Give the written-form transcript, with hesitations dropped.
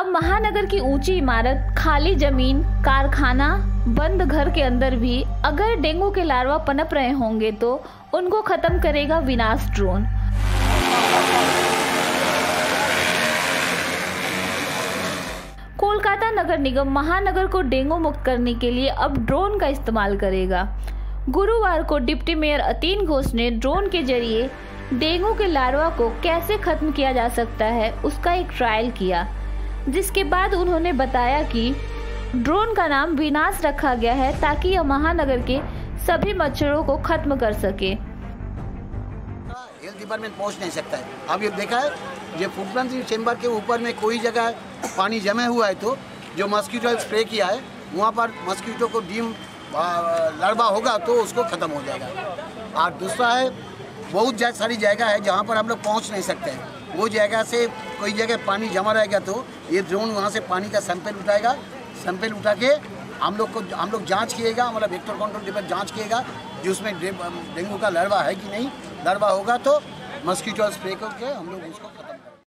अब महानगर की ऊंची इमारत, खाली जमीन, कारखाना, बंद घर के अंदर भी अगर डेंगू के लार्वा पनप रहे होंगे तो उनको खत्म करेगा विनाश ड्रोन। कोलकाता नगर निगम महानगर को डेंगू मुक्त करने के लिए अब ड्रोन का इस्तेमाल करेगा। गुरुवार को डिप्टी मेयर अतीन घोष ने ड्रोन के जरिए डेंगू के लार्वा को कैसे खत्म किया जा सकता है उसका एक ट्रायल किया, जिसके बाद उन्होंने बताया कि ड्रोन का नाम विनाश रखा गया है ताकि यह महानगर के सभी मच्छरों को खत्म कर सके। हेल्थ डिपार्टमेंट पहुंच नहीं सकता है। अब ये देखा है, ये फूड चेंबर के ऊपर में कोई जगह पानी जमे हुआ है तो जो मस्कीटो स्प्रे किया है वहाँ पर मस्कीटो को डीम लार्वा होगा तो उसको ख़त्म हो जाएगा। और दूसरा है, बहुत सारी जगह है जहाँ पर हम लोग पहुँच नहीं सकते हैं। वो जगह से कोई जगह पानी जमा रहेगा तो ये ड्रोन वहाँ से पानी का सैंपल उठाएगा। सैंपल उठा के हम लोग जांच किएगा, हमारा वेक्टर कंट्रोल डिपार्टमेंट जांच किएगा जो उसमें डेंगू का लार्वा है कि नहीं। लार्वा होगा तो मस्कीटो स्प्रे करके हम लोग उसको खत्म